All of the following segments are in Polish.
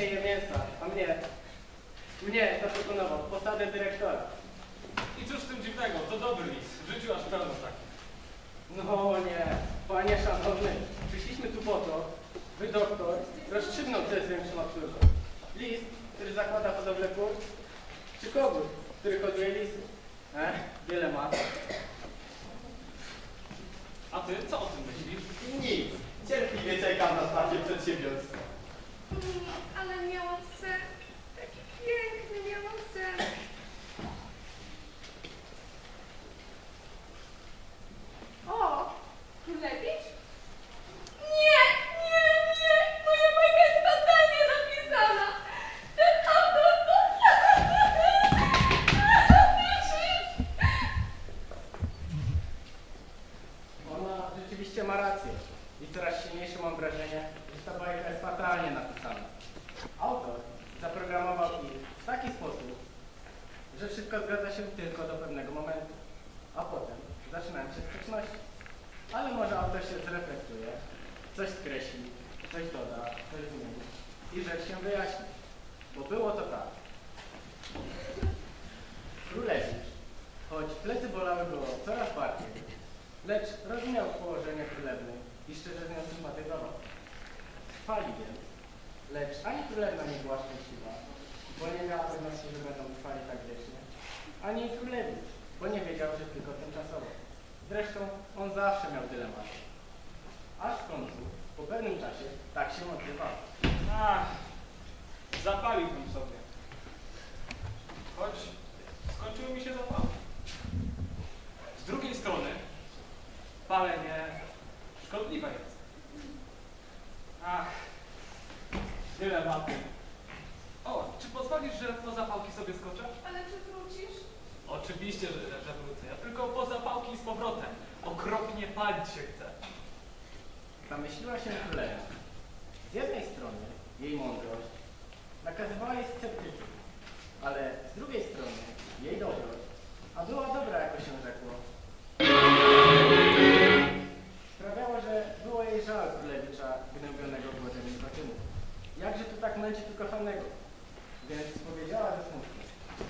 nie je mięsa, a mnie zaproponował posadę dyrektora. I cóż w tym dziwnego, to dobry lis. W życiu aż pełno taki. No nie, panie szanowny, przyszliśmy tu po to, by doktor rozstrzygnął, co jest większą absurdą. Lis, który zakłada hodowlę kur, czy kogut, który hoduje lisy? Wiele ma. A ty co o tym myślisz? Nic, cierpliwie czekam na starcie przedsiębiorstwa. Ale miałam sen, taki piękny miałam sen. O, królewicz? Nie, moja bajka jest fatalnie napisana. Ten autor to... Ona rzeczywiście ma rację i coraz silniejsze mam wrażenie, że ta bajka jest fatalnie napisana. Autor zaprogramował ich w taki sposób, że wszystko zgadza się tylko do pewnego momentu, a potem zaczynają się sprzeczności. Ale może autor się zreflektuje, coś skreśli, coś doda, coś zmieni i rzecz się wyjaśni. Bo było to tak. Królewicz, choć plecy bolały go coraz bardziej, lecz rozumiał położenie królewny i szczerze z nią sympatyzował. Trwali więc, lecz ani królewna nie była szczęśliwa, bo nie miała pewności, że będą trwali tak wiecznie, ani królewicz, bo nie wiedział, że tylko tymczasowo. Zresztą on zawsze miał dylemat. Aż w końcu, po pewnym czasie, tak się odbywało. Ach, zapaliłbym sobie. Choć skończyły mi się zapały. Z drugiej strony, palenie szkodliwe jest. Ach, dylematy. O, czy pozwolisz, że po zapałki sobie skoczę? Ale czy wrócisz? Oczywiście, że wrócę. Ja tylko po zapałki z powrotem. Okropnie palić się chce. Zamyśliła się królewna. Z jednej strony jej mądrość nakazywała jej sceptycyzm, ale z drugiej strony jej dobroć, a była dobra, jako się rzekło, sprawiało, że było jej żal królewicza gnębionego głodem i zloczynu. Jakże tu tak męczy tu kochanego? Więc powiedziała ze smutkiem.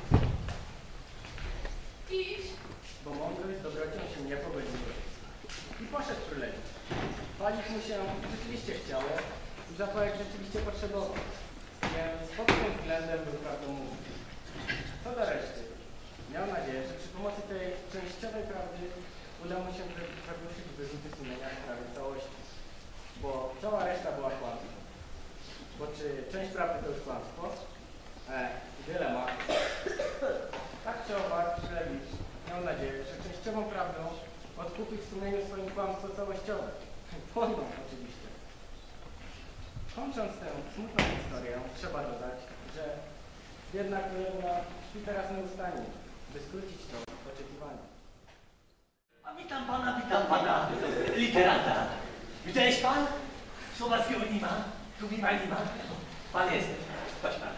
Idź. Bo mądrość z dobrocią się nie pogodziły. I poszedł królewicz. Palić mu się rzeczywiście chciało i zapałek rzeczywiście potrzebował. Więc pod tym względem był prawdomówny. Co do reszty, miał nadzieję, że przy pomocy tej częściowej prawdy uda mu się wygłosić wyrzuty sumienia w sprawie całości. Bo cała reszta była kłamstwem. Bo czy część prawdy to już kłamstwo? Dylemat. Tak czy owak, królewicz miał nadzieję, że częściową prawdą odkupi w sumieniu swoim kłamstwo całościowe. Płonną oczywiście. Kończąc tę smutną historię, trzeba dodać, że biedna królewna śpi teraz nieustannie, by skrócić to oczekiwanie. A witam pana, literata. Widziałeś pan? Słowackiego Lima? Tu Lima. Pan jest. Chodź pan.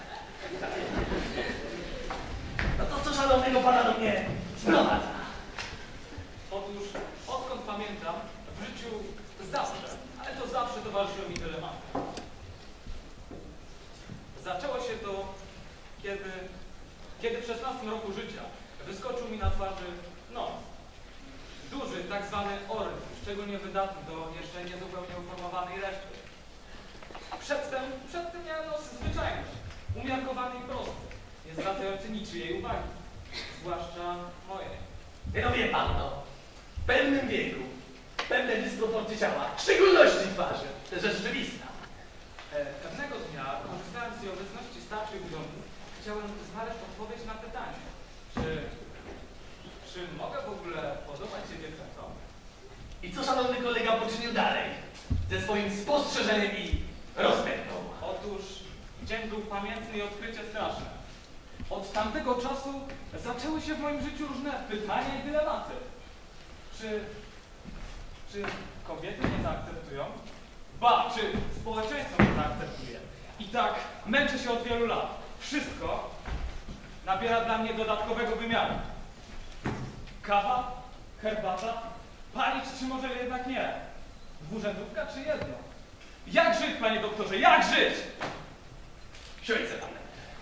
No to co szanownego pana do mnie sprowadza? Otóż, odkąd pamiętam, w życiu zawsze, ale to zawsze towarzyszyły mi dylematy. Zaczęło się to, kiedy w 16 roku życia wyskoczył mi na twarzy nos. Duży, tak zwany orl, szczególnie wydatny do jeszcze niezupełnie uformowanej reszty. Przedtem miałem nos zwyczajny, umiarkowany i prosty, nie zwracający niczyjej uwagi, zwłaszcza mojej. No wie pan, no. W pewnym wieku pewne dyskomforty ciała, w szczególności twarzy, to rzecz rzeczywista. Pewnego dnia, korzystając z obecności starszych w domu, chciałem znaleźć odpowiedź na pytanie, czy mogę w ogóle podobać się dziewczętom? I co szanowny kolega poczynił dalej? Ze swoim spostrzeżeniem i rozpętą. Otóż dzień był pamiętny i odkrycie straszne. Od tamtego czasu zaczęły się w moim życiu różne pytania i dylematy. Czy kobiety nie zaakceptują? Ba, czy społeczeństwo nie zaakceptuje? I tak męczę się od wielu lat. Wszystko nabiera dla mnie dodatkowego wymiaru. Kawa, herbata, palić czy może jednak nie? Dwurzędówka czy jedno? Jak żyć, panie doktorze, jak żyć? Siądź se pan.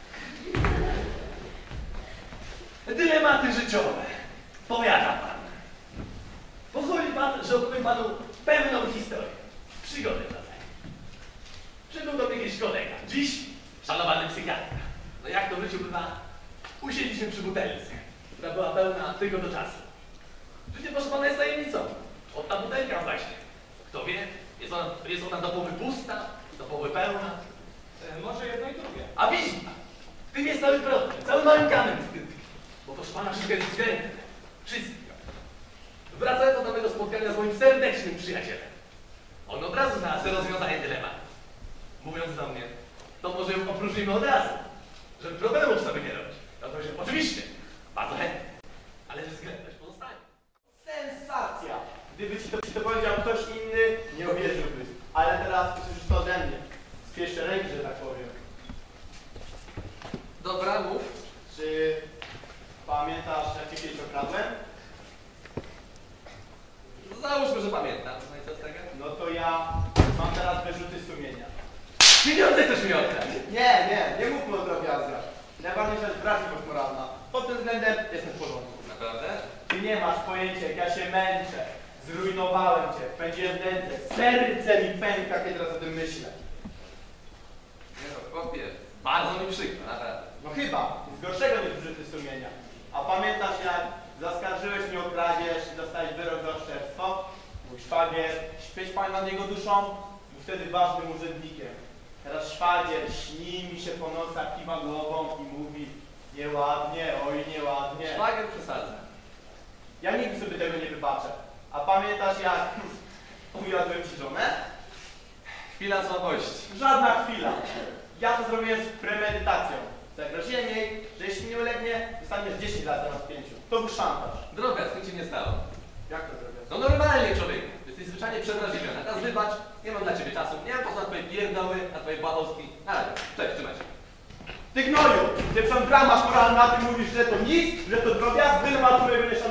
Dylematy życiowe. Powiada pan. Pozwoli pan, że opowiem panu pewną historię. Przygodę tutaj. Przybył do mnie jakiś kolega. Dziś szanowany psychiatra. No jak to w życiu bywa? Usiedliśmy przy butelce, która była pełna tylko do czasu. Życie, proszę pana, jest tajemnicą. Od ta butelka właśnie. Kto wie, jest ona do połowy pusta, do połowy pełna. Może jedno i drugie. A widzi pan, w tym jest cały problem, cały mankament w tym. Bo proszę pana, wszystko jest względne. Wszystko. Wracając do tego spotkania z moim serdecznym przyjacielem. On od razu znalazł rozwiązanie dylematu. Mówiąc do mnie, to może ją opróżnimy od razu, żeby problemów sobie nie robić. Ja powiedziałem, oczywiście, bardzo chętnie, ale względność pozostaje. Sensacja! Gdyby ci to powiedział ktoś inny, nie uwierzyłbyś. Ale teraz usłyszysz to ode mnie. Z pierwszej ręki, że tak powiem. Dobra, mów. Czy pamiętasz, jak cię kiedyś okradłem? Załóżmy, że pamiętam. No i co z tego? No to ja mam teraz wyrzuty sumienia. Pieniądze chcesz mi oddać. Nie mówmy o drobiazgach. Najważniejsza jest wrażliwość moralna. Pod tym względem jestem w porządku. Naprawdę? Ty nie masz pojęcia, jak ja się męczę. Zrujnowałem cię, wpędziłem w nędzę. Serce mi pęka, kiedy teraz o tym myślę. Nie no, chłopie, bardzo mi przykro, naprawdę. No chyba, nic gorszego niż wyrzuty sumienia. A pamiętasz, jak zaskarżyłeś mnie o kradzież i dostałeś wyrok za oszczerstwo? Mój szwagier, śpieć pan nad jego duszą, był wtedy ważnym urzędnikiem. Teraz szwagier śni mi się po nocach, kiwa głową i mówi nieładnie, oj nieładnie. Szwagier przesadza. Ja nigdy sobie tego nie wybaczę. A pamiętasz, jak ujadłem ci żonę? Chwila słabości. Żadna chwila. Ja to zrobiłem z premedytacją. Zagroziłem jej, że jeśli nie ulegnie, dostaniesz 10 lat zamiast 5. To był szantaż. Drobiazg, nic ci nie stało. Jak to zrobię? No normalnie, człowieku. Jesteś zwyczajnie przewrażliwiony. A teraz wybacz, nie mam dla ciebie czasu. Nie mam czasu na twoje pierdoły, na twoje błahostki. Na razie. Cześć, trzymaj się. Ty gnoju! Ty przed gramasz moralna, ty mówisz, że to nic, że to drobiazg, dylemat, którego nie szanujesz.